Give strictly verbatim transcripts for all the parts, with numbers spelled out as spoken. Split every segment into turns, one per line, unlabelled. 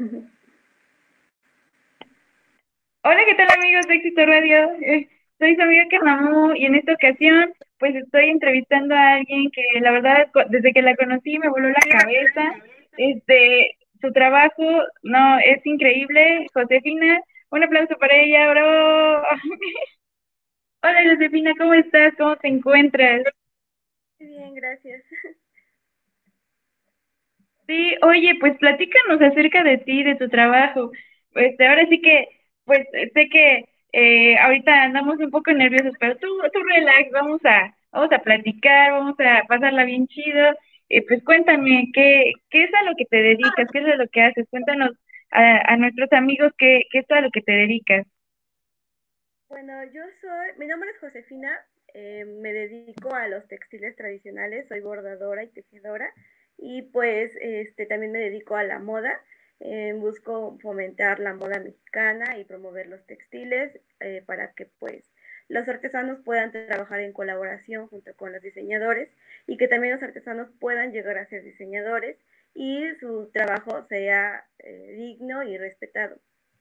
Hola, ¿qué tal amigos de Éxito Radio? Eh, soy su amiga Carnamu y en esta ocasión pues estoy entrevistando a alguien que la verdad co- desde que la conocí me voló la cabeza. Este, su trabajo, no, es increíble. Josefina, un aplauso para ella, bravo. Hola Josefina, ¿cómo estás? ¿Cómo te encuentras?
Bien, gracias.
Sí, oye, pues platícanos acerca de ti, de tu trabajo. Pues ahora sí que, pues sé que eh, ahorita andamos un poco nerviosos, pero tú, tú relax, vamos a, vamos a platicar, vamos a pasarla bien chido. Eh, pues cuéntame, ¿qué, qué es a lo que te dedicas? ¿Qué es a lo que haces? Cuéntanos a, a nuestros amigos qué, qué es a lo que te dedicas.
Bueno, yo soy, mi nombre es Josefina, eh, me dedico a los textiles tradicionales, soy bordadora y tejedora y pues este también me dedico a la moda, eh, busco fomentar la moda mexicana y promover los textiles eh, para que pues los artesanos puedan trabajar en colaboración junto con los diseñadores y que también los artesanos puedan llegar a ser diseñadores y su trabajo sea eh, digno y respetado.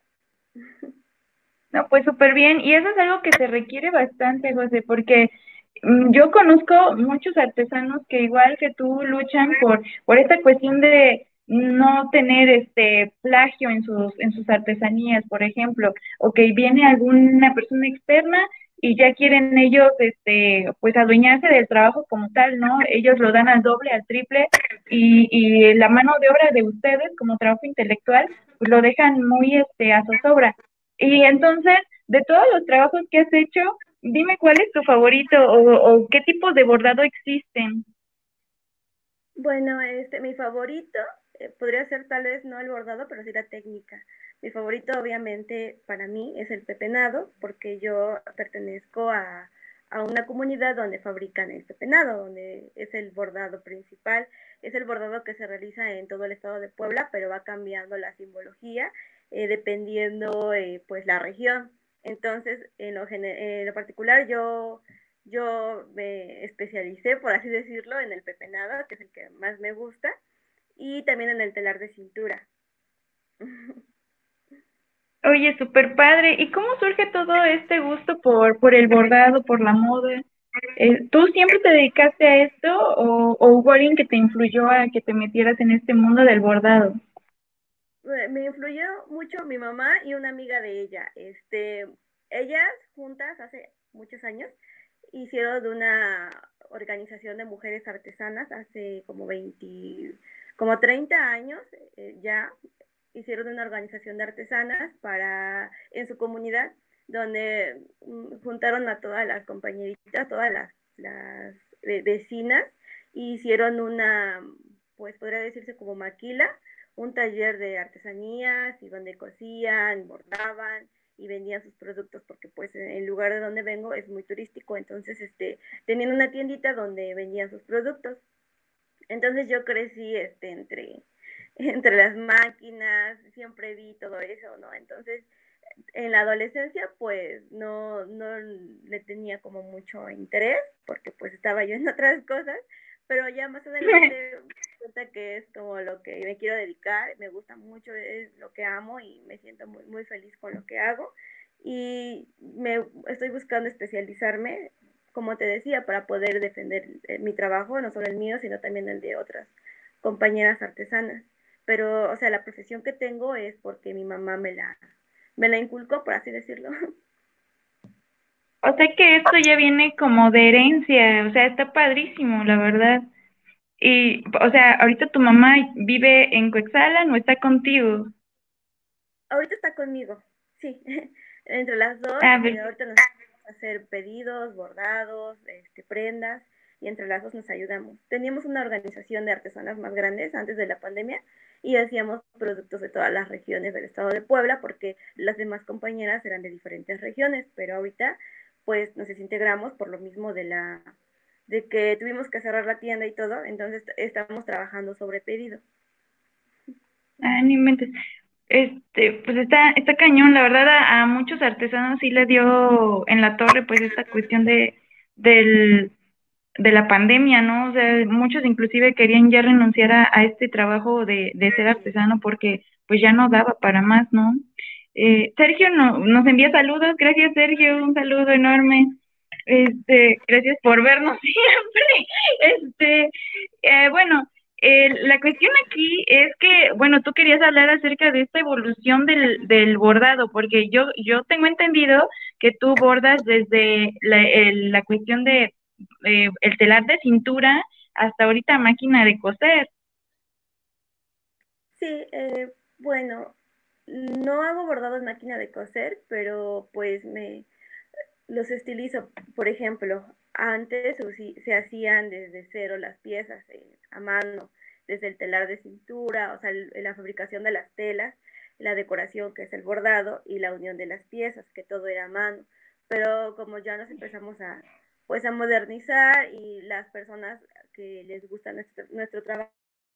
No, pues súper bien. Y eso es algo que se requiere bastante, José, porque mm, yo conozco muchos artesanos que igual que tú luchan por, por esta cuestión de no tener este plagio en sus, en sus artesanías, por ejemplo, o que viene alguna persona externa y ya quieren ellos este pues adueñarse del trabajo como tal, ¿no? Ellos lo dan al doble, al triple, y, y la mano de obra de ustedes como trabajo intelectual, pues lo dejan muy este a zozobra. Y entonces, de todos los trabajos que has hecho, dime cuál es tu favorito o, o qué tipos de bordado existen.
Bueno, este, mi favorito eh, podría ser tal vez no el bordado, pero sí la técnica. Mi favorito, obviamente, para mí es el pepenado, porque yo pertenezco a, a una comunidad donde fabrican el pepenado, donde es el bordado principal. Es el bordado que se realiza en todo el estado de Puebla, pero va cambiando la simbología eh, dependiendo, eh, pues, la región. Entonces, en lo, en lo particular, yo yo me especialicé, por así decirlo, en el pepenado, que es el que más me gusta, y también en el telar de cintura.
Oye, súper padre. ¿Y cómo surge todo este gusto por, por el bordado, por la moda? Eh, ¿tú siempre te dedicaste a esto o, o hubo alguien que te influyó a que te metieras en este mundo del bordado?
Me influyó mucho mi mamá y una amiga de ella. Este, ellas juntas hace muchos años hicieron de una organización de mujeres artesanas hace como veinte, como treinta años eh, ya hicieron una organización de artesanas para en su comunidad donde mm, juntaron a todas las compañeritas, todas las, las ve- vecinas, y hicieron una, pues podría decirse como maquila, un taller de artesanías y donde cosían, bordaban y vendían sus productos porque pues en el lugar de donde vengo es muy turístico, entonces este tenían una tiendita donde vendían sus productos. Entonces yo crecí este entre entre las máquinas, siempre vi todo eso, ¿no? Entonces, en la adolescencia, pues no, no le tenía como mucho interés, porque pues estaba yo en otras cosas, pero ya más adelante me di cuenta que es como lo que me quiero dedicar, me gusta mucho, es lo que amo y me siento muy, muy feliz con lo que hago. Y me estoy buscando especializarme, como te decía, para poder defender eh, mi trabajo, no solo el mío, sino también el de otras compañeras artesanas. Pero, o sea, la profesión que tengo es porque mi mamá me la, me la inculcó, por así decirlo.
O sea que esto ya viene como de herencia, o sea, está padrísimo, la verdad. Y, o sea, ahorita tu mamá vive en Coexhala, no está contigo.
Ahorita está conmigo, sí. Entre las dos,
A
eh,
ver,
ahorita nos vamos a hacer pedidos, bordados, este, prendas, y entre las dos nos ayudamos. Teníamos una organización de artesanas más grandes antes de la pandemia y hacíamos productos de todas las regiones del estado de Puebla porque las demás compañeras eran de diferentes regiones, pero ahorita pues nos desintegramos por lo mismo de la de que tuvimos que cerrar la tienda y todo, entonces estamos trabajando sobre pedido.
ah, no inventes. Este, pues está, está cañón, la verdad a, a muchos artesanos sí le dio en la torre pues esta cuestión de, del, de la pandemia, ¿no? O sea, muchos inclusive querían ya renunciar a, a este trabajo de, de ser artesano porque pues ya no daba para más, ¿no? Eh, Sergio no, nos envía saludos, gracias Sergio, un saludo enorme. Este, gracias por vernos siempre. Este, eh, bueno, eh, la cuestión aquí es que, bueno, tú querías hablar acerca de esta evolución del, del bordado, porque yo, yo tengo entendido que tú bordas desde la, el- la cuestión de eh, el telar de cintura hasta ahorita máquina de coser.
Sí, eh, bueno, no hago bordado en máquina de coser, pero pues me los estilizo. Por ejemplo, antes usi- se hacían desde cero las piezas eh, a mano, desde el telar de cintura, o sea, el- la fabricación de las telas, la decoración que es el bordado y la unión de las piezas, que todo era a mano. Pero como ya nos empezamos a pues a modernizar y las personas que les gusta nuestro, nuestro trabajo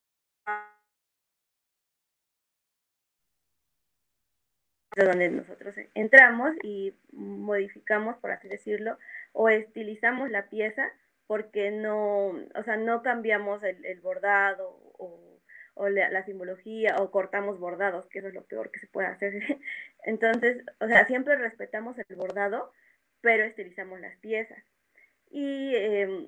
donde nosotros entramos y modificamos, por así decirlo, o estilizamos la pieza porque no, o sea, no cambiamos el, el bordado o, o la, la, simbología o cortamos bordados, que eso es lo peor que se puede hacer. Entonces, o sea, siempre respetamos el bordado, pero estilizamos las piezas. Y eh,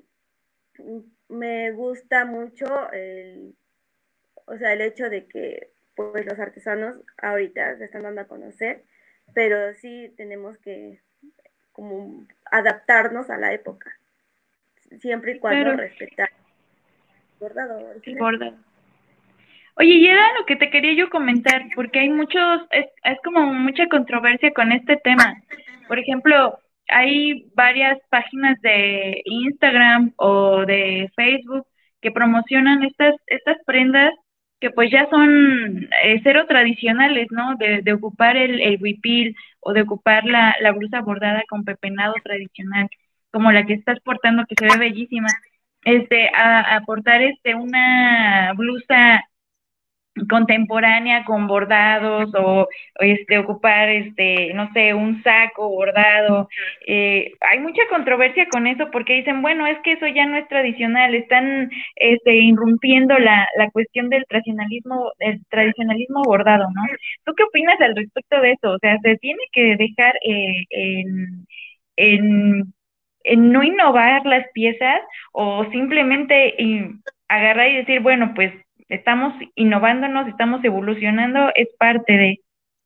me gusta mucho el, o sea, el hecho de que pues los artesanos ahorita se están dando a conocer, pero sí tenemos que como adaptarnos a la época, siempre y
Sí,
cuando
claro,
respetar el bordado
el
original.
bordado. Oye, y era lo que te quería yo comentar, porque hay muchos, es, es como mucha controversia con este tema. Por ejemplo, hay varias páginas de Instagram o de Facebook que promocionan estas, estas prendas que pues ya son eh, cero tradicionales, ¿no? De, de ocupar el, el huipil o de ocupar la, la blusa bordada con pepenado tradicional, como la que estás portando, que se ve bellísima. Este, a, a portar este una blusa contemporánea con bordados o, o, este ocupar este no sé un saco bordado. Eh, hay mucha controversia con eso porque dicen bueno es que eso ya no es tradicional, están este irrumpiendo la, la cuestión del tradicionalismo el tradicionalismo bordado, ¿no? ¿Tú qué opinas al respecto de eso? O sea, se tiene que dejar eh, en, en en no innovar las piezas o simplemente y agarrar y decir, bueno, pues estamos innovándonos, estamos evolucionando, es parte de...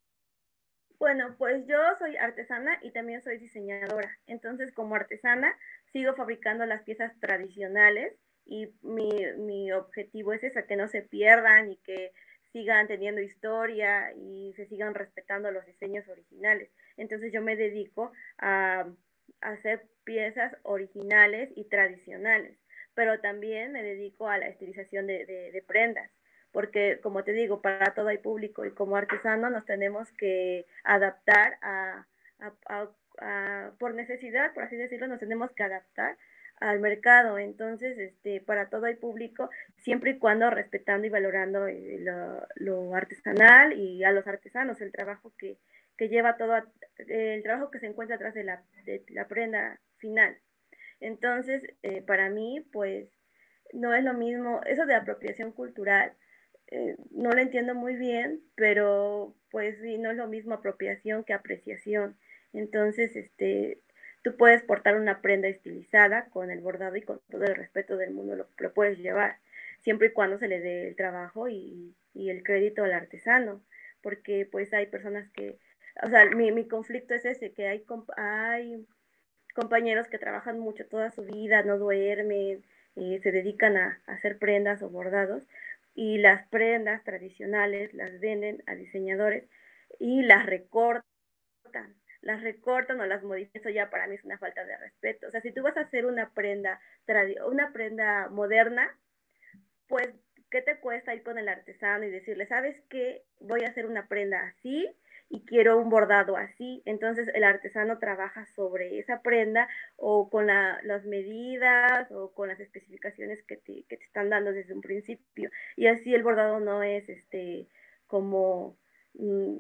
Bueno, pues yo soy artesana y también soy diseñadora. Entonces, como artesana, sigo fabricando las piezas tradicionales y mi, mi objetivo es esa, que no se pierdan y que sigan teniendo historia y se sigan respetando los diseños originales. Entonces, yo me dedico a, a hacer piezas originales y tradicionales, pero también me dedico a la estilización de, de, de prendas porque como te digo, para todo hay público y como artesano nos tenemos que adaptar a, a, a, a, por necesidad, por así decirlo, nos tenemos que adaptar al mercado. Entonces, este, para todo hay público, siempre y cuando respetando y valorando eh, lo, lo, artesanal y a los artesanos, el trabajo que, que lleva todo, eh, el trabajo que se encuentra atrás de la, de la prenda final. Entonces, eh, para mí, pues, no es lo mismo, eso de apropiación cultural, eh, no lo entiendo muy bien, pero pues sí, no es lo mismo apropiación que apreciación. Entonces, este, tú puedes portar una prenda estilizada con el bordado y con todo el respeto del mundo lo, lo puedes llevar, siempre y cuando se le dé el trabajo y, y el crédito al artesano, porque pues hay personas que, o sea, mi, mi conflicto es ese, que hay, hay compañeros que trabajan mucho toda su vida, no duermen, eh, se dedican a, a hacer prendas o bordados y las prendas tradicionales las venden a diseñadores y las recortan, las recortan o las modifican, eso ya para mí es una falta de respeto. O sea, si tú vas a hacer una prenda, una prenda moderna, pues, ¿qué te cuesta ir con el artesano y decirle, ¿sabes qué? Voy a hacer una prenda así y quiero un bordado así? Entonces el artesano trabaja sobre esa prenda o con la, las medidas o con las especificaciones que te, que te están dando desde un principio. Y así el bordado no es este como mm,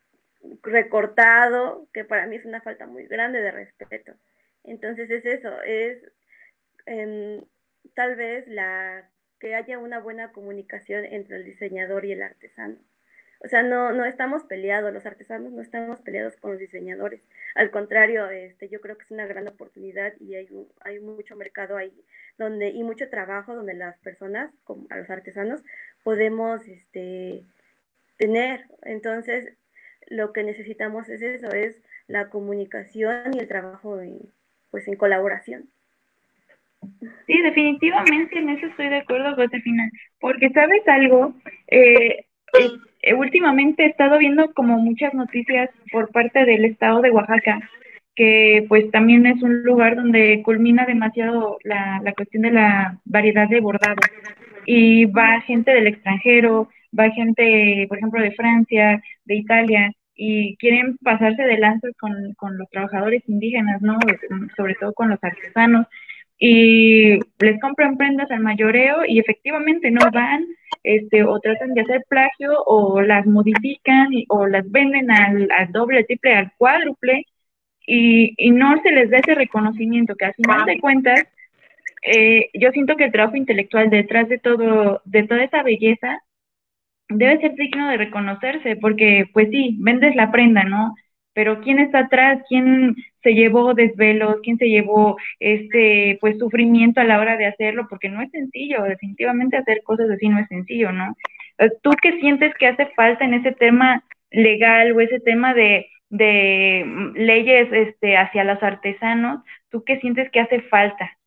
recortado, que para mí es una falta muy grande de respeto. Entonces es eso, es eh, tal vez la que haya una buena comunicación entre el diseñador y el artesano. O sea, no, no estamos peleados, los artesanos no estamos peleados con los diseñadores. Al contrario, este, yo creo que es una gran oportunidad y hay, un- hay mucho mercado ahí donde, y mucho trabajo donde las personas, como a los artesanos, podemos este, tener. Entonces, lo que necesitamos es eso, es la comunicación y el trabajo en, pues en colaboración.
Sí, definitivamente en eso estoy de acuerdo, Josefina, porque sabes algo, eh, eh, eh, últimamente he estado viendo como muchas noticias por parte del estado de Oaxaca, que pues también es un lugar donde culmina demasiado la, la cuestión de la variedad de bordados y va gente del extranjero, va gente, por ejemplo, de Francia, de Italia, y quieren pasarse de lanzas con, con los trabajadores indígenas, ¿no? Sobre todo con los artesanos, y les compran prendas al mayoreo y efectivamente no van, este, o tratan de hacer plagio o las modifican y- o las venden al, al doble, al triple, al cuádruple, y, y no se les da ese reconocimiento que al final de cuentas eh, yo siento que el trabajo intelectual detrás de todo, de toda esa belleza, debe ser digno de reconocerse, porque pues sí, vendes la prenda, ¿no? Pero ¿quién está atrás? ¿Quién se llevó desvelos? ¿Quién se llevó este pues sufrimiento a la hora de hacerlo? Porque no es sencillo, definitivamente hacer cosas así no es sencillo, ¿no? Eh, ¿Tú qué sientes que hace falta en ese tema legal o ese tema de, de mm, leyes este hacia los artesanos? ¿Tú qué sientes que hace falta?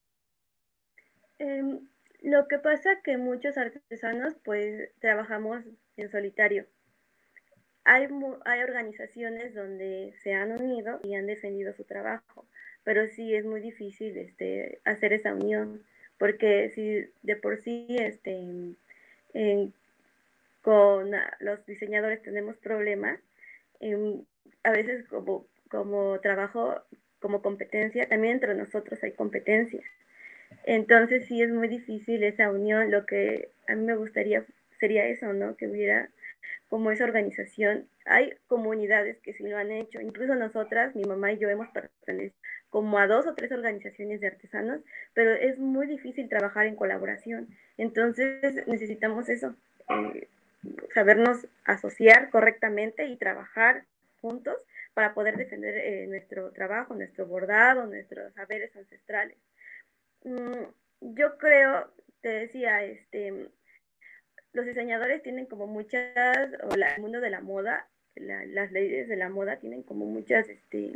Eh, lo que pasa que muchos artesanos pues trabajamos en solitario. Hay, hay organizaciones donde se han unido y han defendido su trabajo, pero sí es muy difícil este, hacer esa unión, porque si de por sí este, en, con los diseñadores tenemos problemas, en, a veces como, como trabajo, como competencia, también entre nosotros hay competencia. Entonces sí es muy difícil esa unión. Lo que a mí me gustaría sería eso, ¿no? Que hubiera como esa organización. Hay comunidades que sí lo han hecho, incluso nosotras, mi mamá y yo hemos pertenecido como a dos o tres organizaciones de artesanos, pero es muy difícil trabajar en colaboración. Entonces necesitamos eso, eh, sabernos asociar correctamente y trabajar juntos para poder defender eh, nuestro trabajo, nuestro bordado, nuestros saberes ancestrales. Mm, yo creo, te decía, este, los diseñadores tienen como muchas, o la, el mundo de la moda, la, las leyes de la moda tienen como muchas este,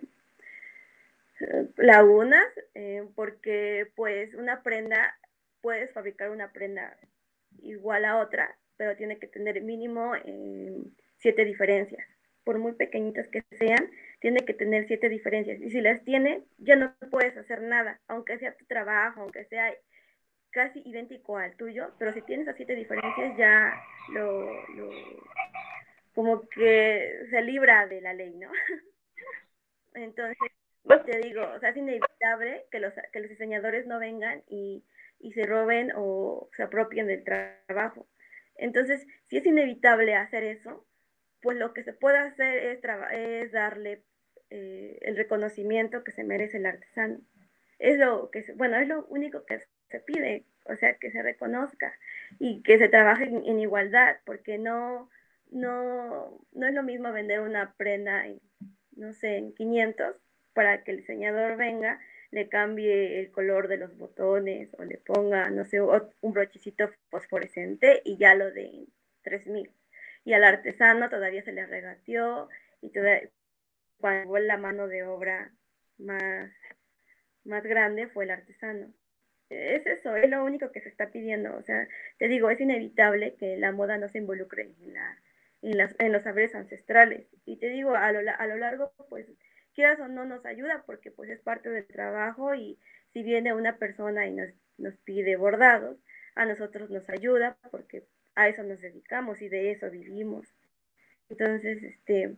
lagunas, eh, porque pues una prenda, puedes fabricar una prenda igual a otra, pero tiene que tener mínimo eh, siete diferencias. Por muy pequeñitas que sean, tiene que tener siete diferencias. Y si las tiene, ya no puedes hacer nada, aunque sea tu trabajo, aunque sea casi idéntico al tuyo, pero si tienes las siete diferencias ya lo, lo como que se libra de la ley, ¿no? Entonces,
Pues
te digo, o sea, es inevitable que los, que los diseñadores no vengan y, y se roben o se apropien del tra trabajo. Entonces, si es inevitable hacer eso, pues lo que se puede hacer es, es darle eh, el reconocimiento que se merece el artesano. Es lo que se, bueno, es lo único que se pide, o sea, que se reconozca y que se trabaje en, en igualdad, porque no, no, no es lo mismo vender una prenda en, no sé, en quinientos para que el diseñador venga, le cambie el color de los botones o le ponga, no sé, un brochecito fosforescente y ya lo de tres mil. Y al artesano todavía se le regateó y todavía cuando la mano de obra más, más grande fue el artesano. Es eso, es lo único que se está pidiendo. O sea, te digo, es inevitable que la moda no se involucre en, la, en, las, en los saberes ancestrales. Y te digo, a lo, a lo largo, pues, quieras o no nos ayuda porque pues es parte del trabajo y si viene una persona y nos, nos pide bordados, a nosotros nos ayuda porque a eso nos dedicamos y de eso vivimos. Entonces, este,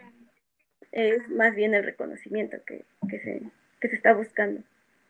es más bien el reconocimiento que, que, se, que se está buscando.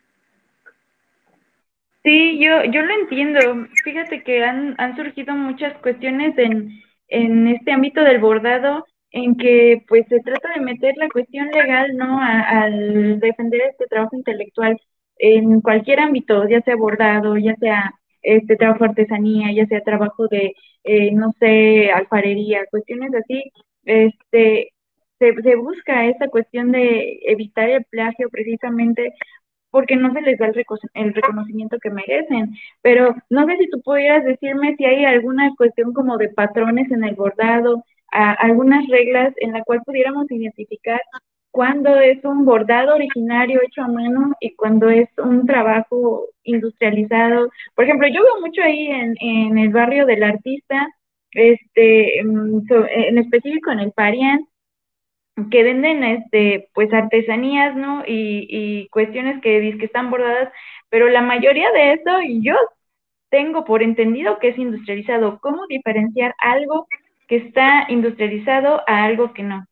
sí, yo, yo lo entiendo. Fíjate que han, han surgido muchas cuestiones en, en este ámbito del bordado en que pues se trata de meter la cuestión legal, ¿no? A- al defender este trabajo intelectual en cualquier ámbito, ya sea bordado, ya sea este trabajo de artesanía, ya sea trabajo de, eh, no sé, alfarería, cuestiones así, este, se, se busca esta cuestión de evitar el plagio precisamente porque no se les da el, reco- el reconocimiento que merecen. Pero no sé si tú pudieras decirme si hay alguna cuestión como de patrones en el bordado, a- algunas reglas en la cual pudiéramos identificar cuándo es un bordado originario hecho a mano y cuándo es un trabajo industrializado. Por ejemplo, yo veo mucho ahí en, en el barrio del artista, este, mm, so- en específico en el Parián, que venden este pues artesanías, ¿no? Y, y cuestiones que dizque están bordadas, pero la mayoría de eso yo tengo por entendido que es industrializado. ¿Cómo diferenciar algo que está industrializado a algo que no?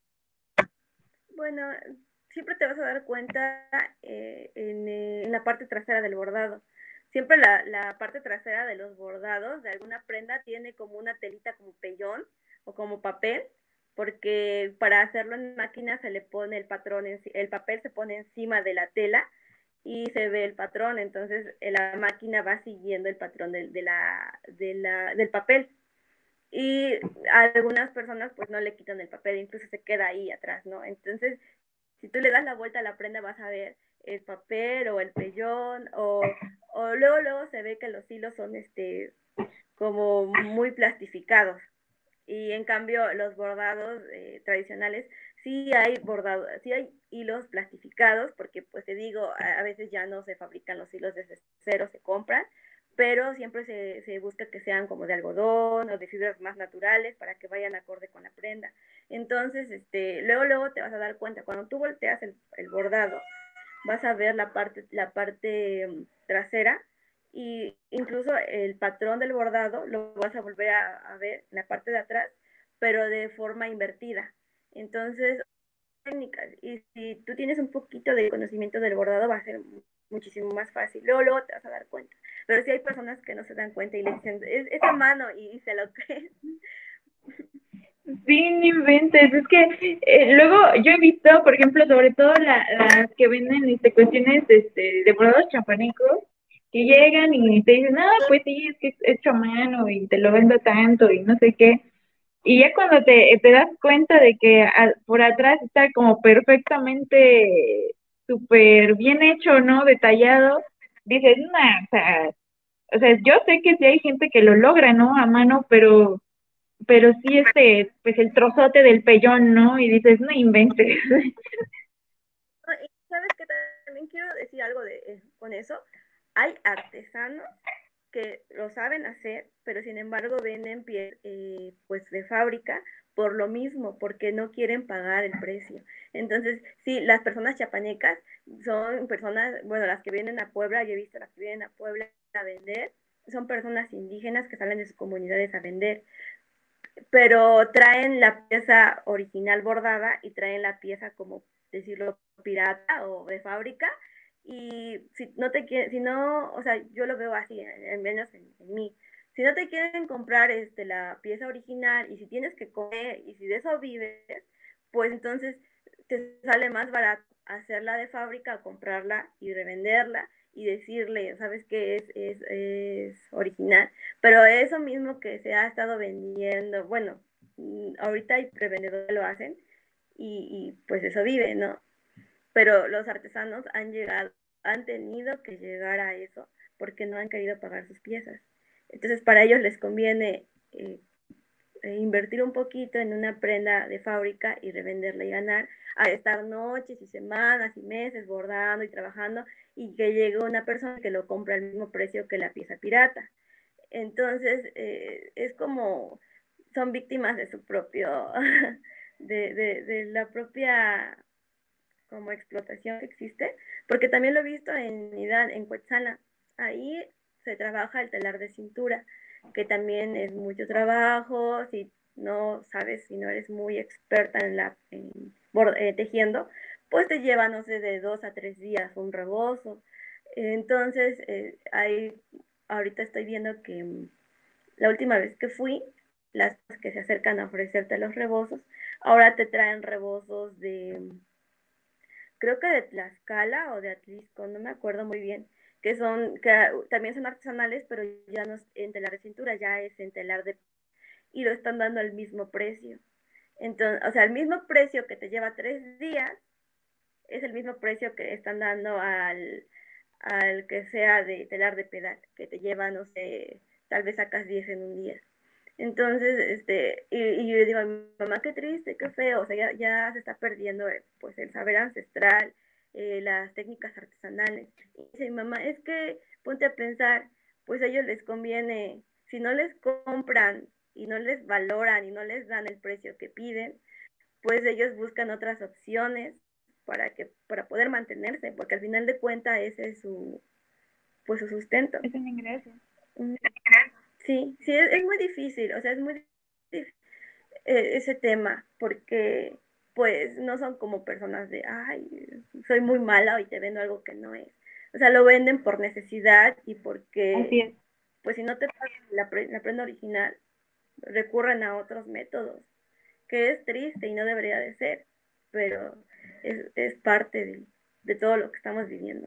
Bueno, siempre te vas a dar cuenta eh, en, eh, en la parte trasera del bordado. Siempre la, la parte trasera de los bordados de alguna prenda tiene como una telita como pellón o como papel, porque para hacerlo en máquina se le pone el patrón, en, el papel se pone encima de la tela y se ve el patrón, entonces eh, la máquina va siguiendo el patrón de, de la, de la, del papel. Y a algunas personas pues no le quitan el papel, incluso se queda ahí atrás, ¿no? Entonces, si tú le das la vuelta a la prenda vas a ver el papel o el pellón o, o luego luego se ve que los hilos son este como muy plastificados y en cambio los bordados eh, tradicionales sí hay bordados, sí hay hilos plastificados porque pues te digo, a, a veces ya no se fabrican los hilos desde cero, se compran, pero siempre se, se busca que sean como de algodón o de fibras más naturales para que vayan acorde con la prenda. Entonces, este, luego, luego te vas a dar cuenta, cuando tú volteas el, el bordado, vas a ver la parte, la parte um, trasera y incluso el patrón del bordado lo vas a volver a, a ver en la parte de atrás, pero de forma invertida. Entonces, técnicas. Y si tú tienes un poquito de conocimiento del bordado, va a ser muchísimo más fácil. Luego, luego te vas a dar cuenta. Pero si hay personas que no se dan cuenta y le dicen, es, es a mano y, y se lo creen.
Sí, no inventes. Es que eh, luego yo he visto, por ejemplo, sobre todo la, las que venden este, cuestiones este, de bordados champánecos, que llegan y te dicen, ah, pues sí, es que es hecho a mano y te lo vendo tanto y no sé qué. Y ya cuando te, te das cuenta de que a- por atrás está como perfectamente súper bien hecho, ¿no? Detallado, dices, nah, o sea, o sea, yo sé que sí hay gente que lo logra, ¿no? A mano, pero pero sí este, pues el trozote del pellón, ¿no? Y dices, no inventes.
No, y sabes que también quiero decir algo de, eh, con eso. Hay artesanos que lo saben hacer, pero sin embargo venden piel eh, pues de fábrica por lo mismo, porque no quieren pagar el precio. Entonces, sí, las personas chapanecas son personas, bueno, las que vienen a Puebla, yo he visto las que vienen a Puebla a vender, son personas indígenas que salen de sus comunidades a vender, pero traen la pieza original bordada y traen la pieza como decirlo pirata o de fábrica y si no te quieren, si no, o sea, yo lo veo así, al menos en, en mí, si no te quieren comprar este, la pieza original y si tienes que comer y si de eso vives, pues entonces te sale más barato hacerla de fábrica, comprarla y revenderla y decirle, sabes que es, es, es original, pero eso mismo que se ha estado vendiendo, bueno, mm, ahorita hay revendedores que lo hacen y, y pues eso vive, ¿no? Pero los artesanos han llegado, han tenido que llegar a eso porque no han querido pagar sus piezas. Entonces para ellos les conviene eh, eh, invertir un poquito en una prenda de fábrica y revenderla y ganar, a estar noches y semanas y meses bordando y trabajando y que llegue una persona que lo compra al mismo precio que la pieza pirata. Entonces, eh, es como, son víctimas de su propio, de, de, de la propia como explotación que existe, porque también lo he visto en Idán, en Cuetzala, ahí se trabaja el telar de cintura, que también es mucho trabajo, si no sabes, si no eres muy experta en la en, eh, tejiendo, pues te lleva, no sé, de dos a tres días un rebozo. Entonces, eh, ahí ahorita estoy viendo que mm, la última vez que fui, las que se acercan a ofrecerte los rebozos, ahora te traen rebozos de, creo que de Tlaxcala o de Atlisco, no me acuerdo muy bien. que son, que también son artesanales, pero ya no es en telar de cintura, ya es en telar de, y lo están dando al mismo precio. Entonces, o sea, el mismo precio que te lleva tres días es el mismo precio que están dando al, al que sea de telar de pedal, que te lleva, no sé, tal vez sacas diez en un día. Entonces, este, y, y yo le digo a mi mamá, qué triste, qué feo, o sea, ya, ya se está perdiendo eh, pues el saber ancestral, eh, las técnicas artesanales. Y dice mi mamá, es que ponte a pensar, pues a ellos les conviene, si no les compran y no les valoran y no les dan el precio que piden, pues ellos buscan otras opciones para que para poder mantenerse, porque al final de cuentas ese es su pues su sustento.
Es un ingreso.
Sí, sí, es, es muy difícil, o sea, es muy difícil eh, ese tema, porque pues no son como personas de, ay, soy muy mala y te vendo algo que no es. O sea, lo venden por necesidad y
Así
porque,
es.
pues si no te pagan la, la prenda original, recurren a otros métodos, que es triste y no debería de ser, pero es, es parte de, de todo lo que estamos viviendo.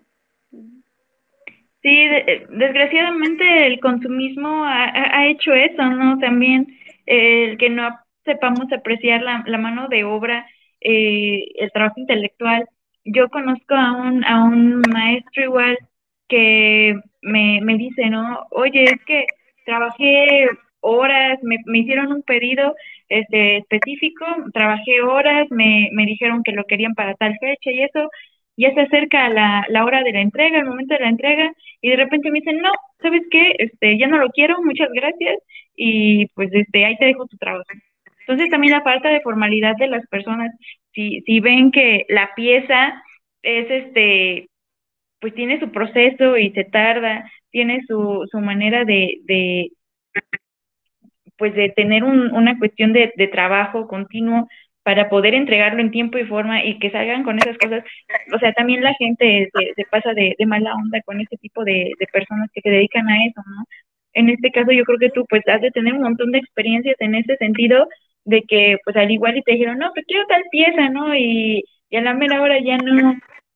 Sí, de- eh, desgraciadamente el consumismo ha, ha- ha hecho eso, ¿no? También eh, el que no sepamos apreciar la, la mano de obra, eh, el trabajo intelectual. Yo conozco a un, a un maestro igual que me, me dice, ¿no? Oye, es que trabajé horas, me, me hicieron un pedido este, específico, trabajé horas, me, me dijeron que lo querían para tal fecha y eso, ya se acerca la, la hora de la entrega, el momento de la entrega y de repente me dicen, no, ¿sabes qué? Este, ya no lo quiero, muchas gracias, y pues este, ahí te dejo tu trabajo. Entonces también la falta de formalidad de las personas, si, si ven que la pieza es este, pues tiene su proceso y se tarda, tiene su, su manera de, de, pues de tener un, una cuestión de, de trabajo continuo para poder entregarlo en tiempo y forma y que salgan con esas cosas. O sea, también la gente se, se pasa de, de mala onda con este tipo de, de personas que se dedican a eso, ¿no? En este caso yo creo que tú pues has de tener un montón de experiencias en ese sentido de que pues al igual y te dijeron, no, pues quiero tal pieza, ¿no? Y, y a la mera hora ya no.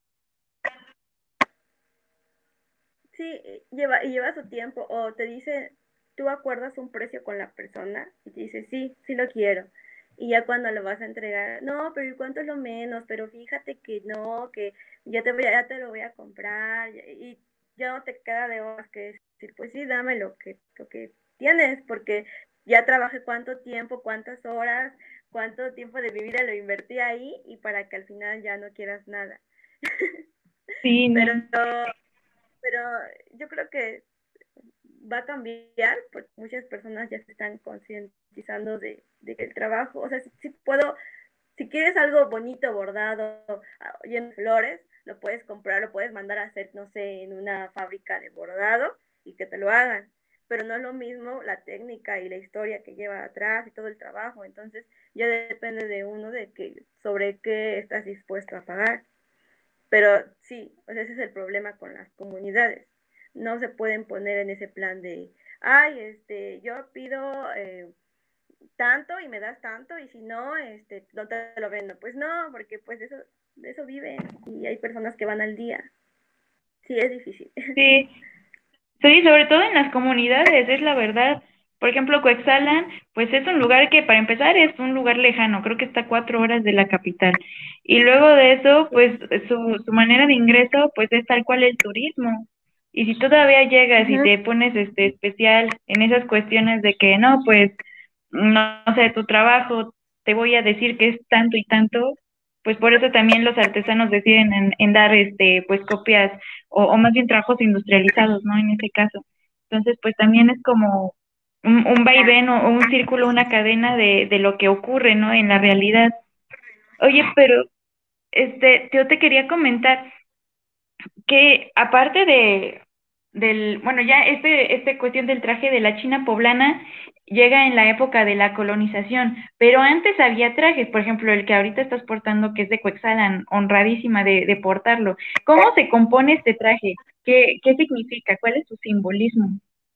Sí, lleva, y lleva su tiempo, o te dice, tú acuerdas un precio con la persona y te dice, sí, sí lo quiero. Y ya cuando lo vas a entregar, no, pero ¿y cuánto es lo menos? Pero fíjate que no, que ya te voy a, ya te lo voy a comprar, y ya no te queda de más que decir, pues sí, dame lo que, lo que tienes, porque ya trabajé cuánto tiempo, cuántas horas, cuánto tiempo de mi vida lo invertí ahí, y para que al final ya no quieras nada.
Sí, no.
Pero pero yo creo que va a cambiar, porque muchas personas ya se están concientizando de, de que el trabajo, o sea, si, si, puedo, si quieres algo bonito, bordado, lleno de flores, lo puedes comprar, lo puedes mandar a hacer, no sé, en una fábrica de bordado y que te lo hagan. Pero no es lo mismo la técnica y la historia que lleva atrás y todo el trabajo. Entonces, ya depende de uno de que sobre qué estás dispuesto a pagar. Pero sí, o sea, ese es el problema con las comunidades. No se pueden poner en ese plan de, ay, este, yo pido eh, tanto y me das tanto y si no, este, no te lo vendo. Pues no, porque pues de eso, de eso viven y hay personas que van al día. Sí, es difícil.
Sí, sí, sobre todo en las comunidades, es la verdad. Por ejemplo, Coexalan, pues es un lugar que para empezar es un lugar lejano, creo que está a cuatro horas de la capital. Y luego de eso, pues su, su manera de ingreso, pues es tal cual el turismo. Y si todavía llegas y
Ujú.
te pones este especial en esas cuestiones de que no, pues no, no sé, tu trabajo, te voy a decir que es tanto y tanto, pues por eso también los artesanos deciden en, en dar este pues copias o, o más bien trabajos industrializados, ¿no? En ese caso. Entonces, pues también es como un, un vaivén o, o un círculo, una cadena de, de lo que ocurre, ¿no? En la realidad. Oye, pero este, yo te quería comentar que aparte de del, bueno, ya este, este cuestión del traje de la China poblana llega en la época de la colonización, pero antes había trajes, por ejemplo, el que ahorita estás portando, que es de Cuexalan, honradísima de, de portarlo. ¿Cómo se compone este traje? ¿Qué, qué significa? ¿Cuál es su simbolismo?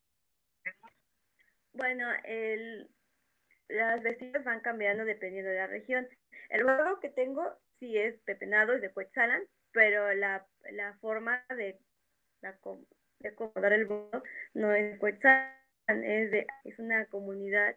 Bueno, el, las vestidas van cambiando dependiendo de la región. El gorro que tengo sí es pepenado, es de Cuetzalan, pero la, la forma de la, de acomodar el bordado no es Cuetzalan, es, de, es una comunidad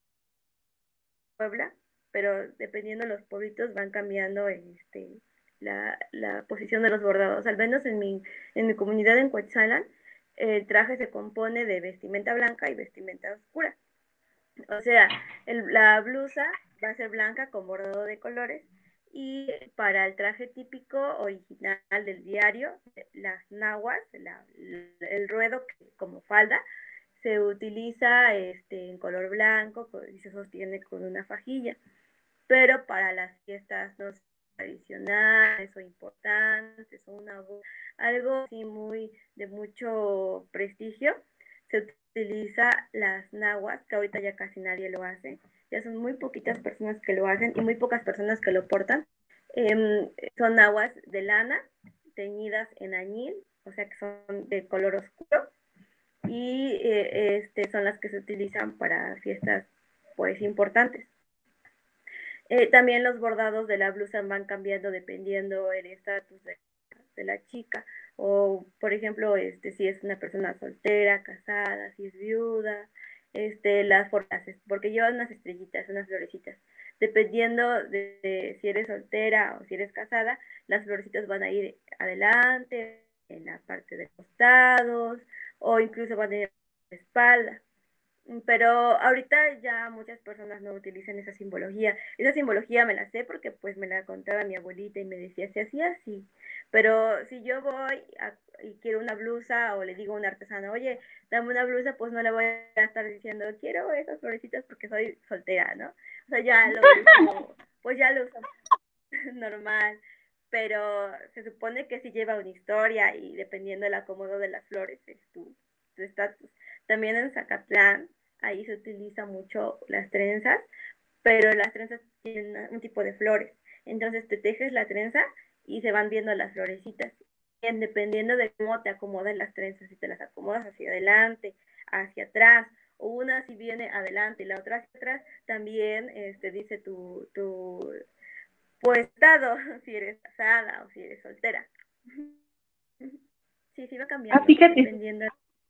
Puebla, pero dependiendo de los pueblitos van cambiando este, la, la posición de los bordados. Al menos en mi, en mi comunidad en Cuetzalan, el traje se compone de vestimenta blanca y vestimenta oscura. O sea, el, la blusa va a ser blanca con bordado de colores y para el traje típico original del diario, las nahuas, la, el ruedo como falda, se utiliza este, en color blanco y se sostiene con una fajilla. Pero para las fiestas no tradicionales o importantes o una, algo así muy de mucho prestigio, se utiliza las nahuas, que ahorita ya casi nadie lo hace, ya son muy poquitas personas que lo hacen y muy pocas personas que lo portan. Eh, son nahuas de lana, teñidas en añil, o sea que son de color oscuro, y eh, este, son las que se utilizan para fiestas pues importantes. Eh, también los bordados de la blusa van cambiando dependiendo el estatus de, de, la chica, o por ejemplo, este, si es una persona soltera, casada, si es viuda, este, las formas, porque llevan unas estrellitas, unas florecitas. Dependiendo de, de si eres soltera o si eres casada, las florecitas van a ir adelante, en la parte de costados, o incluso van a ir a la espalda. Pero ahorita ya muchas personas no utilizan esa simbología. Esa simbología me la sé porque pues me la contaba mi abuelita y me decía, se hacía así. Pero si yo voy a, y quiero una blusa o le digo a un artesano, oye, dame una blusa, pues no le voy a estar diciendo, quiero esas florecitas porque soy soltera, ¿no? O sea, ya lo uso, pues ya lo uso normal. Pero se supone que sí lleva una historia y dependiendo del acomodo de las flores es tu estatus. También en Zacatlán ahí se utiliza mucho las trenzas, pero las trenzas tienen un tipo de flores. Entonces te tejes la trenza y se van viendo las florecitas. Y dependiendo de cómo te acomodan las trenzas, si te las acomodas hacia adelante, hacia atrás, o una si viene adelante y la otra hacia atrás, también este, dice tu, tu pues estado, si eres casada o si eres soltera. Sí, sí va
Ah,
cambiando,
fíjate,
dependiendo.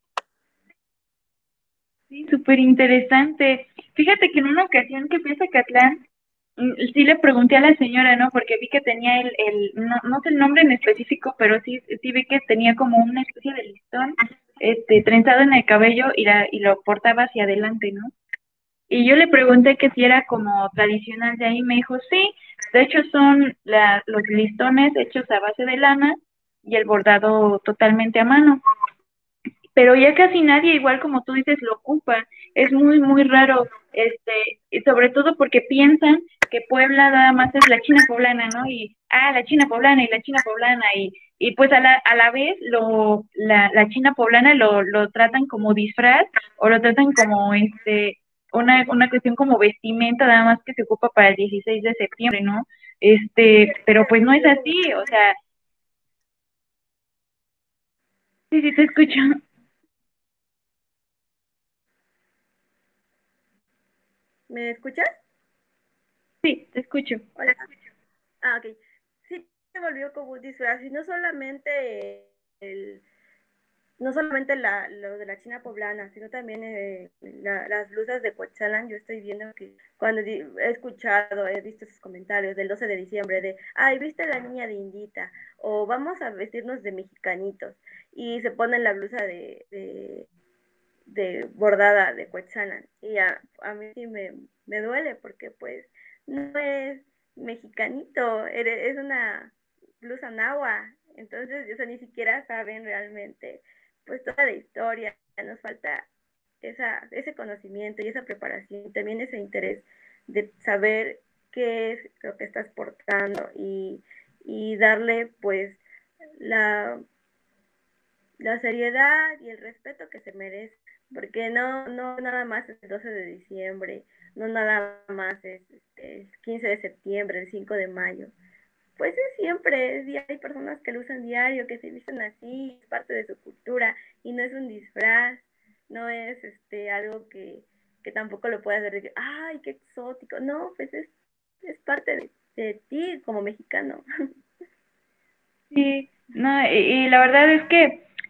sí, súper interesante. Fíjate que en una ocasión que fui a Zacatlán, mm, sí le pregunté a la señora, ¿no? Porque vi que tenía el, el no, no sé el nombre en específico, pero sí, sí vi que tenía como una especie de listón, este, trenzado en el cabello y, la, y lo portaba hacia adelante, ¿no? Y yo le pregunté que si era como tradicional de ahí, me dijo, sí, de hecho son la, los listones hechos a base de lana y el bordado totalmente a mano, pero ya casi nadie, igual como tú dices, lo ocupa. Es muy, muy raro, este, y sobre todo porque piensan que Puebla nada más es la China poblana, ¿no? Y, ah, la China poblana y la China poblana, y, y pues a la, a la vez lo, la, la China poblana lo, lo tratan como disfraz o lo tratan como, este, una, una cuestión como vestimenta, nada más que se ocupa para el dieciséis de septiembre, ¿no? Este, pero pues no es así, o sea, sí, sí te escucho.
¿Me escuchas?
Sí, te escucho.
Hola. Ah, ok. Sí, se volvió como un disfraz y no solamente el, no solamente la, lo de la China poblana, sino también eh, la, las blusas de Coetzalan. Yo estoy viendo que cuando di, he escuchado, he visto sus comentarios del doce de diciembre de, ay, viste a la niña de Indita, o vamos a vestirnos de mexicanitos, y se ponen la blusa de, de, de bordada de Coetzalan. Y a, a mí sí me, me duele porque pues no es mexicanito, es una blusa nahua. Entonces, o sea, ni siquiera saben realmente pues toda la historia. Nos falta esa, ese conocimiento y esa preparación, también ese interés de saber qué es lo que estás portando y, y darle pues la la seriedad y el respeto que se merece, porque no, no nada más es el doce de diciembre, no nada más es este, el quince de septiembre, el cinco de mayo, pues es siempre, es, hay personas que lo usan diario, que se visten así, es parte de su cultura y no es un disfraz, no es este algo que, que tampoco lo puedas hacer de que, ay, qué exótico, no, pues es, es parte de, de ti como mexicano.
Sí, no, y, y la verdad es que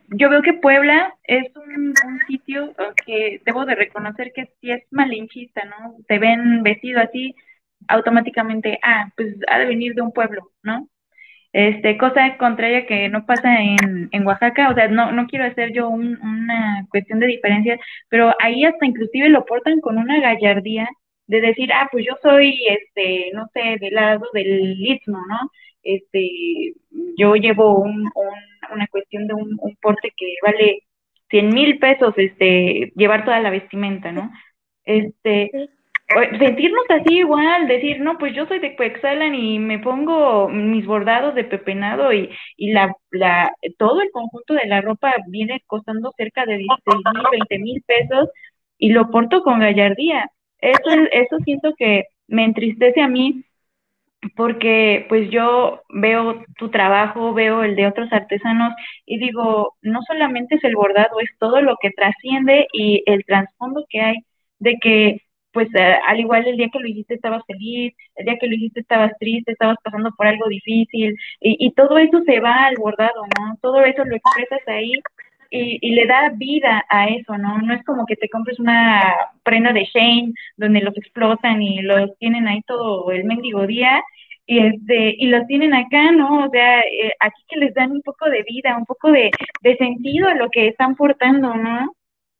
yo veo que Puebla es un, un sitio que debo de reconocer que sí es malinchista, ¿no? Te ven vestido así, automáticamente, ah, pues ha de venir de un pueblo, ¿no? Este, cosa contraria que no pasa en, en Oaxaca, o sea, no, no quiero hacer yo un, una cuestión de diferencia, pero ahí hasta inclusive lo portan con una gallardía de decir, ah, pues yo soy, este, no sé, del lado del Istmo, ¿no? Este, yo llevo un, un, una cuestión de un, un porte que vale cien mil pesos, este, llevar toda la vestimenta, ¿no? Este,
Sí,
o- sentirnos así igual, decir, no, pues yo soy de Coexalan y me pongo mis bordados de pepenado y, y la, la, todo el conjunto de la ropa viene costando cerca de dieciséis mil, veinte mil pesos y lo porto con gallardía. Eso, es- eso siento que me entristece a mí porque pues yo veo tu trabajo, veo el de otros artesanos y digo, no solamente es el bordado, es todo lo que trasciende y el trasfondo que hay de que pues eh, al igual el día que lo hiciste estabas feliz, el día que lo hiciste estabas triste, estabas pasando por algo difícil y, y todo eso se va al bordado, ¿no? Todo eso lo expresas ahí y, y le da vida a eso, ¿no? No es como que te compres una prenda de Shane donde los explotan y los tienen ahí todo el mendigo día y este y los tienen acá, ¿no? O sea, eh, aquí que les dan un poco de vida, un poco de, de sentido a lo que están portando, ¿no?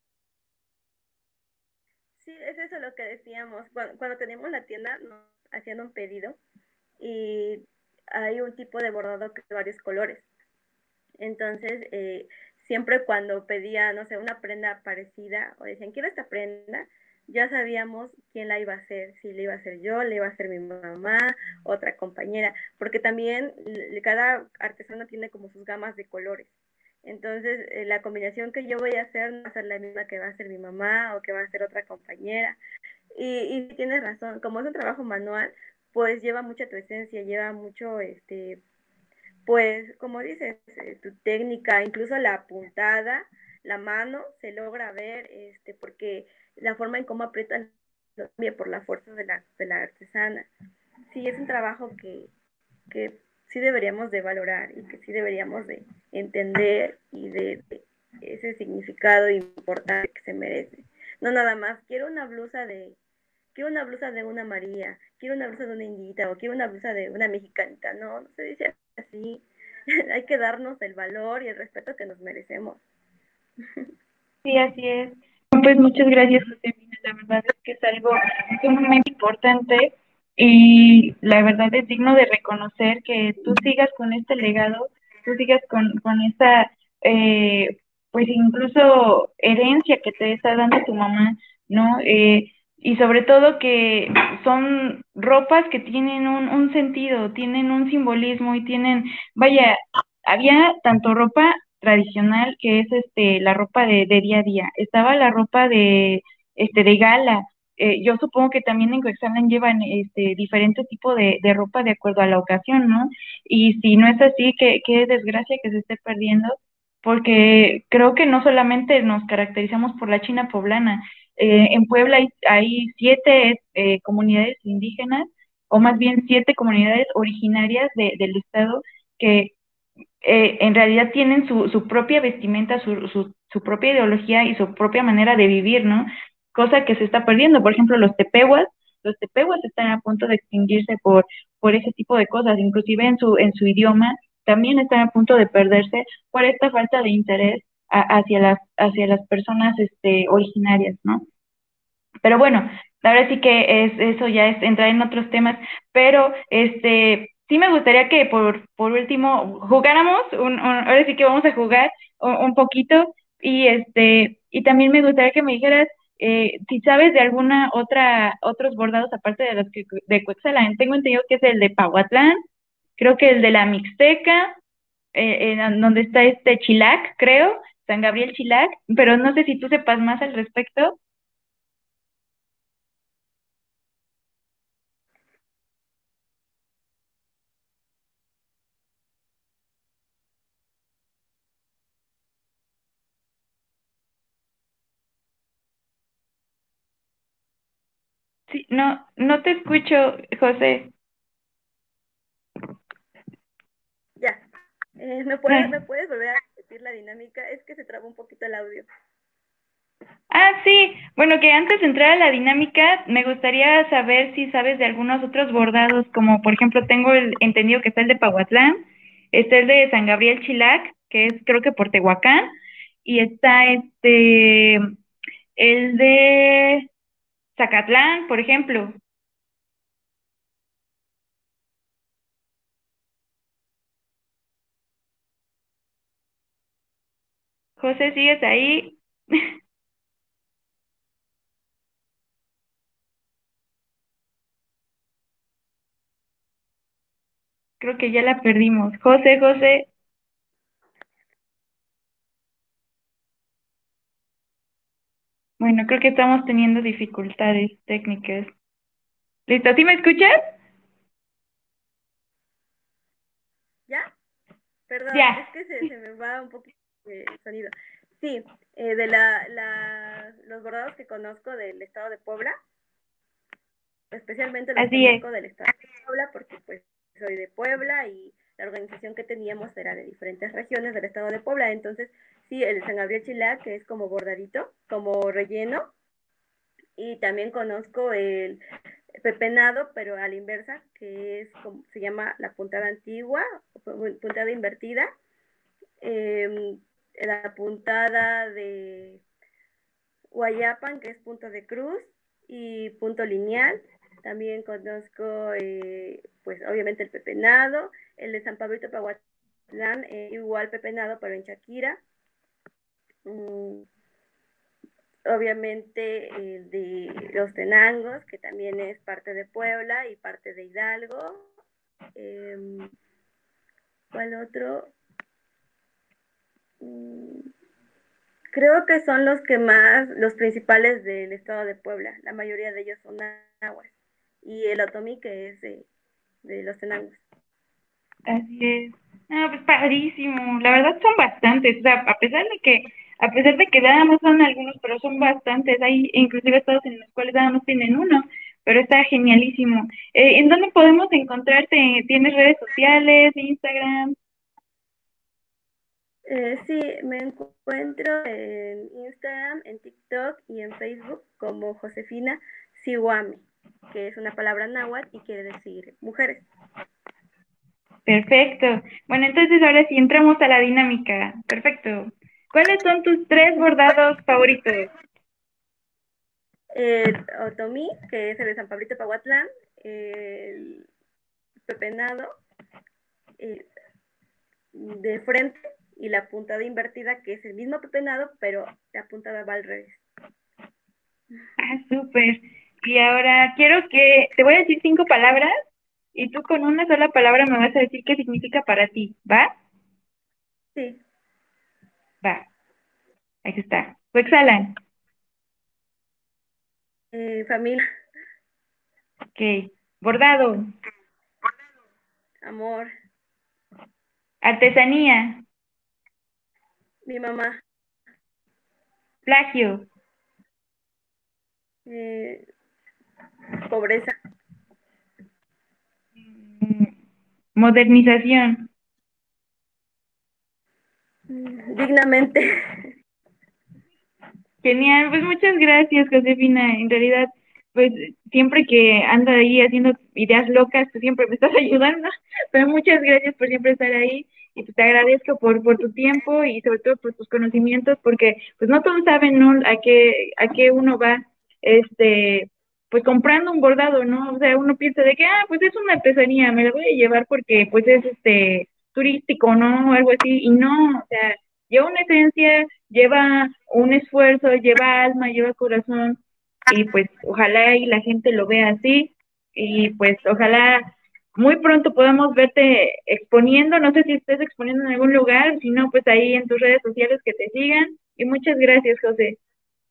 sí, es eso lo que decíamos. Cuando, cuando teníamos la tienda, nos hacían un pedido y hay un tipo de bordado que es de varios colores. Entonces, eh, siempre cuando pedía, no sé, una prenda parecida o decían, quiero esta prenda, ya sabíamos quién la iba a hacer, si le iba a hacer yo, le iba a hacer mi mamá, otra compañera, porque también cada artesano tiene como sus gamas de colores. Entonces, eh, la combinación que yo voy a hacer no va a ser la misma que va a hacer mi mamá o que va a hacer otra compañera. Y, y tienes razón, como es un trabajo manual, pues lleva mucha tu esencia, lleva mucho, este, pues, como dices, eh, tu técnica, incluso la puntada, la mano, se logra ver, este, porque la forma en cómo aprietan cambia por la fuerza de la, de la artesana. Sí, es un trabajo que, que sí deberíamos de valorar y que sí deberíamos de entender y de, de ese significado importante que se merece. No nada más, quiero una blusa de, quiero una blusa de una María, quiero una blusa de una indita o quiero una blusa de una mexicanita. No, no se dice así. Hay que darnos el valor y el respeto que nos merecemos.
Sí, así es. Pues muchas gracias, Josefina. La verdad es que es algo sumamente importante y la verdad es digno de reconocer que tú sigas con este legado, tú sigas con, con esta, eh, pues incluso herencia que te está dando tu mamá, ¿no? Eh, y sobre todo que son ropas que tienen un, un sentido, tienen un simbolismo y tienen, vaya, había tanto ropa tradicional que es este la ropa de, de día a día. Estaba la ropa de este de gala. Eh, yo supongo que también en Coexalan llevan este diferente tipo de, de ropa de acuerdo a la ocasión, ¿no? Y si no es así, qué, qué desgracia que se esté perdiendo, porque creo que no solamente nos caracterizamos por la China poblana. Eh, en Puebla hay, hay siete eh, comunidades indígenas, o más bien siete comunidades originarias de, del estado que eh, en realidad tienen su, su propia vestimenta, su, su, su propia ideología y su propia manera de vivir, ¿no? Cosa que se está perdiendo. Por ejemplo, los tepehuas, los tepehuas están a punto de extinguirse por, por ese tipo de cosas, inclusive en su, en su idioma también están a punto de perderse por esta falta de interés a, hacia las, hacia las personas este, originarias, ¿no? Pero bueno, ahora sí que es, eso ya es entrar en otros temas, pero este sí me gustaría que por, por último jugáramos, un, un- ahora sí que vamos a jugar un, un poquito y este y también me gustaría que me dijeras eh, si sabes de alguna otra otros bordados aparte de los que de Cuetzalan. Tengo entendido que es el de Pahuatlán, creo que el de la Mixteca, eh, en donde está este Chilac, creo, San Gabriel Chilac, pero no sé si tú sepas más al respecto. Sí, no, no te escucho, José.
Ya. Eh, ¿me, puedes,
Eh,
¿Me puedes volver a repetir la dinámica, es que se trabó un poquito el audio.
Ah, sí. Bueno, que antes de entrar a la dinámica, me gustaría saber si sabes de algunos otros bordados, como por ejemplo tengo el entendido que está el de Pahuatlán, está el de San Gabriel Chilac, que es creo que por Tehuacán, y está este el de Zacatlán, por ejemplo. José, ¿sigues ahí? Creo que ya la perdimos. José, José. Bueno, creo que estamos teniendo dificultades técnicas. ¿Listo? ¿Sí me escuchas?
¿Ya? Perdón,
Ya.
es que se, se me va un poquito el sonido. Sí, eh, de la, la, los bordados que conozco del estado de Puebla, especialmente los
Así es.
conozco del estado de Puebla porque pues soy de Puebla y la organización que teníamos era de diferentes regiones del estado de Puebla. Entonces, sí, el San Gabriel Chilac, que es como bordadito, como relleno, y también conozco el pepenado, pero a la inversa, que es como se llama la puntada antigua, puntada invertida, eh, la puntada de Guayapan, que es punto de cruz, y punto lineal. También conozco, eh, pues obviamente el pepenado, el de San Pablito Pahuatlán, eh, igual pepenado, pero en Shakira. Mm, obviamente el de los Tenangos, que también es parte de Puebla y parte de Hidalgo. Eh, ¿Cuál otro? Mm, creo que son los que más, los principales del estado de Puebla. La mayoría de ellos son nahuas. Y el otomí, que es de, de los Tenangos.
Así es. No, pues padrísimo. La verdad son bastantes. O sea, a pesar de que, a pesar de que nada más son algunos, pero son bastantes. Hay inclusive estados en los cuales nada más tienen uno, pero está genialísimo. Eh, ¿en dónde podemos encontrarte? ¿Tienes redes sociales, Instagram?
Eh, sí, me encuentro en Instagram, en TikTok y en Facebook como Josefina Siwame, que es una palabra náhuatl y quiere decir mujeres.
Perfecto. Bueno, entonces ahora sí entramos a la dinámica. Perfecto. ¿Cuáles son tus tres bordados favoritos?
El otomí, que es el de San Pablito Pahuatlán, el pepenado eh, de frente y la puntada invertida, que es el mismo pepenado, pero la puntada va al revés.
Ah, súper. Y ahora quiero que te voy a decir cinco palabras y tú con una sola palabra me vas a decir qué significa para ti. ¿Va?
Sí,
Va. Ahí está. Exhalan.
eh, familia,
Ok. Bordado.
amor,
Artesanía.
mi mamá,
Plagio.
eh, pobreza,
mm, Modernización.
dignamente.
Genial, pues muchas gracias, Josefina. En realidad, pues siempre que ando ahí haciendo ideas locas, tú siempre me estás ayudando, pero muchas gracias por siempre estar ahí y pues te agradezco por, por tu tiempo y sobre todo por tus conocimientos, porque pues no todos saben, ¿no? A qué, a qué uno va, este, pues comprando un bordado, ¿no? O sea, uno piensa de que, ah, pues es una artesanía, me la voy a llevar porque pues es este turístico, ¿no? O algo así, y no, o sea, lleva una esencia, lleva un esfuerzo, lleva alma, lleva corazón, y pues ojalá y la gente lo vea así, y pues ojalá muy pronto podamos verte exponiendo, no sé si estés exponiendo en algún lugar, si no, pues ahí en tus redes sociales que te sigan, y muchas gracias, José.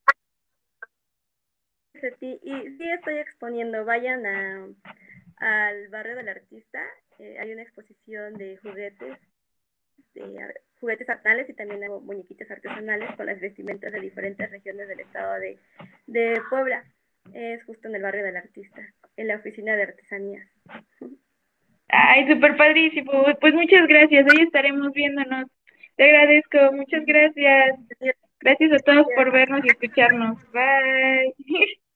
Y sí estoy exponiendo, vayan a, al barrio del artista, eh, hay una exposición de juguetes, de ar- juguetes artesanales y también hago muñequitos artesanales con las vestimentas de diferentes regiones del estado de, de Puebla. Es justo en el barrio del artista, en la oficina de artesanías.
Ay, súper padrísimo, pues muchas gracias, ahí estaremos viéndonos. Te agradezco, muchas gracias. Gracias a todos por
Gracias.
vernos y escucharnos. Bye.